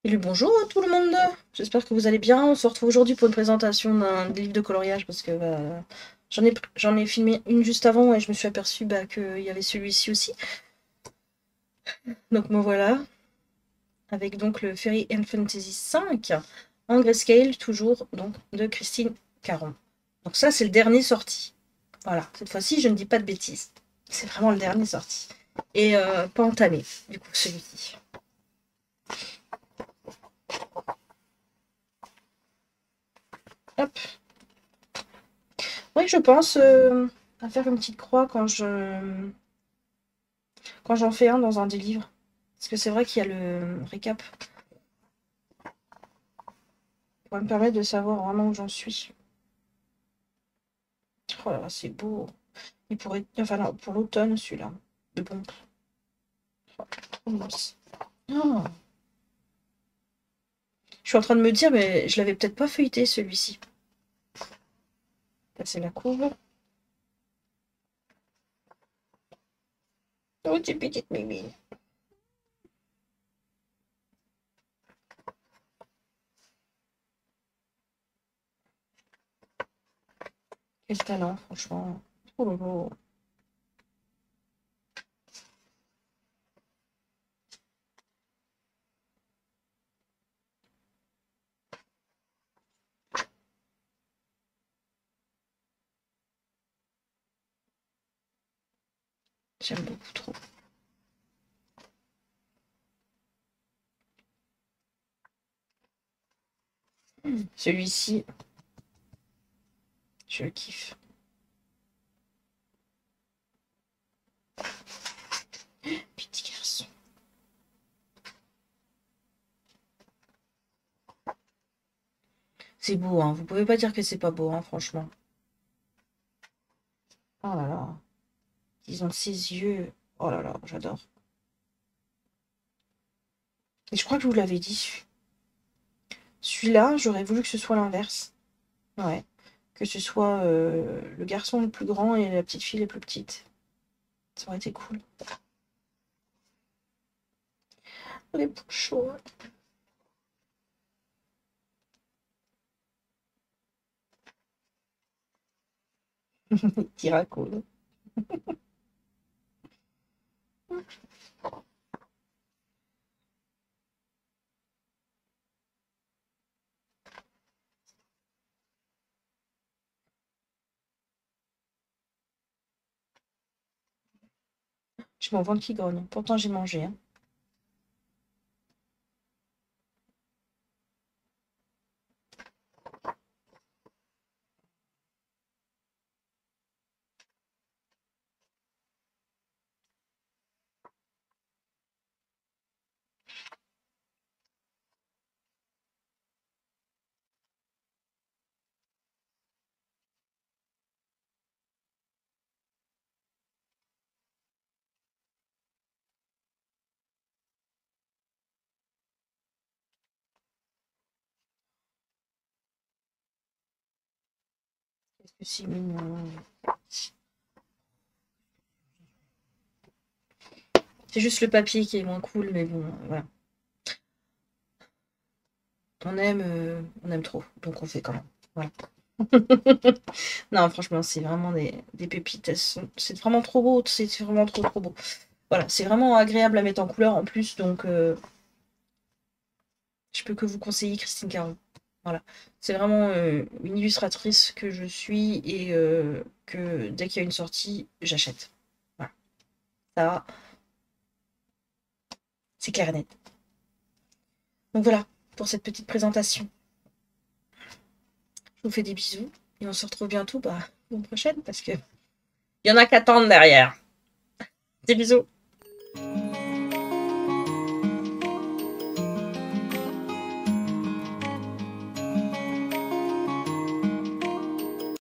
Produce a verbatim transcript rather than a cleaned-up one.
Et le bonjour à tout le monde. J'espère que vous allez bien. On se retrouve aujourd'hui pour une présentation d'un livre de coloriage parce que bah, j'en ai, j'en ai filmé une juste avant et je me suis aperçue bah, qu'il y avait celui-ci aussi. Donc me voilà avec donc le Fairy and Fantasy cinq en grayscale toujours donc de Christine Caron. Donc ça c'est le dernier sorti. Voilà, cette fois-ci je ne dis pas de bêtises. C'est vraiment le dernier sorti. Et euh, pas entamé du coup celui-ci. Hop. Oui, je pense euh, à faire une petite croix quand je quand j'en fais un dans un des livres. Parce que c'est vrai qu'il y a le récap pour me permettre de savoir vraiment où j'en suis. Oh là là, c'est beau. Il pourrait... Enfin non, pour l'automne, celui-là. De bon. Oh, trop mince. Oh. Je suis en train de me dire, mais je l'avais peut-être pas feuilleté, celui-ci. Là, c'est la couve. Oh, tes petites mimines. Quel talent, franchement. Oh là là. J'aime beaucoup trop. Celui-ci, je le kiffe. Petit garçon. C'est beau, hein. Vous pouvez pas dire que c'est pas beau, hein, franchement. Oh là là. Ils ont ses yeux. Oh là là, j'adore. Et je crois que je vous l'avais dit. Celui-là, j'aurais voulu que ce soit l'inverse. Ouais. Que ce soit euh, le garçon le plus grand et la petite fille la plus petite. Ça aurait été cool. Les bouchons. Petit raccoon. Je m'en vante qui grogne. Pourtant, j'ai mangé. Hein. Qu'est-ce que c'est mignon. C'est juste le papier qui est moins cool, mais bon, voilà. On aime, euh, on aime trop, donc on fait quand même. Voilà. Non, franchement, c'est vraiment des, des pépites. C'est vraiment trop beau. C'est vraiment trop, trop beau. Voilà, c'est vraiment agréable à mettre en couleur en plus, donc euh, je peux que vous conseiller Christine Caron. Voilà, c'est vraiment euh, une illustratrice que je suis et euh, que dès qu'il y a une sortie, j'achète. Voilà, ça, c'est clair et net. Donc voilà, pour cette petite présentation. Je vous fais des bisous et on se retrouve bientôt bah, la prochaine parce que il y en a qui attendent derrière. Des bisous.